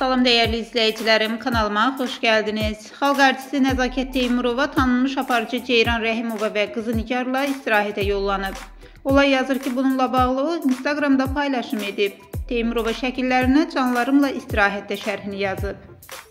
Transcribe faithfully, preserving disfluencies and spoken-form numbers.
Salam dəyərli izləyicilərim, kanalıma xoş gəldiniz. Xalq artisti Nəzakət Teymurova tanınmış aparıcı Ceyran Rəhimova və qızı Nigarla istirahətə yollanıb. Olay yazır ki, bununla bağlı o Instagramda paylaşım edib. Teymurova şəkillərinə canlarımla istirahətdə şərhini yazıb.